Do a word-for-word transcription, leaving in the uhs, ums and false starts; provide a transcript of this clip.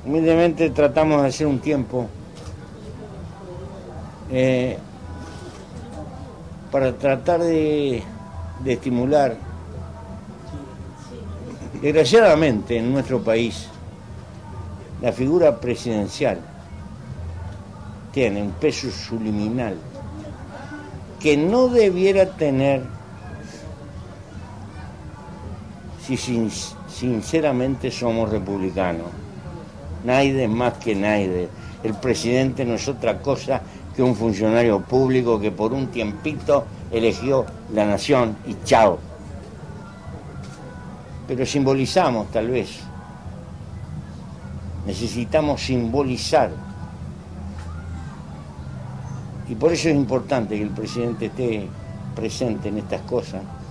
Humildemente tratamos de hacer un tiempo eh, para tratar de, de estimular. Desgraciadamente en nuestro país la figura presidencial tiene un peso subliminal que no debiera tener si sin, sinceramente somos republicanos. Nadie más que nadie. El presidente no es otra cosa que un funcionario público que por un tiempito eligió la nación y chao. Pero simbolizamos tal vez. Necesitamos simbolizar. Y por eso es importante que el presidente esté presente en estas cosas.